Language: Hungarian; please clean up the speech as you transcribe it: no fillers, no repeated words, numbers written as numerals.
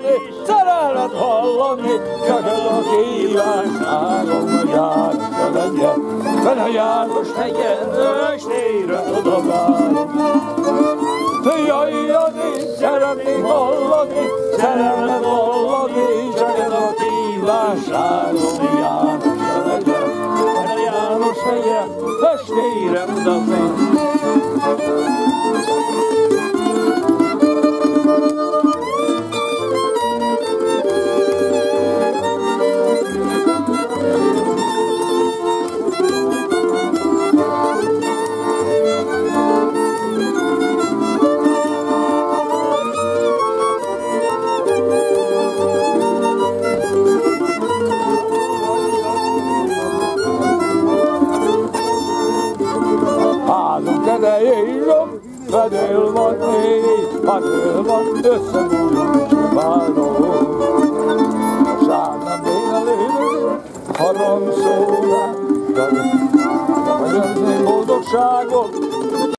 hallani, szerelmet hallani, csak ez a kívánságom János legyen, mert a János legyen, estére oda várom. Jaj, Jani, szeretnék hallani, szerelmet hallani, csak ez a kívánságom János legyen, mert a János legyen, estére oda várom. Vedél van négy, vedél van, összebújunk és várunk. Sár nem béne lévő, harang szólál, vagy az én boldogságot,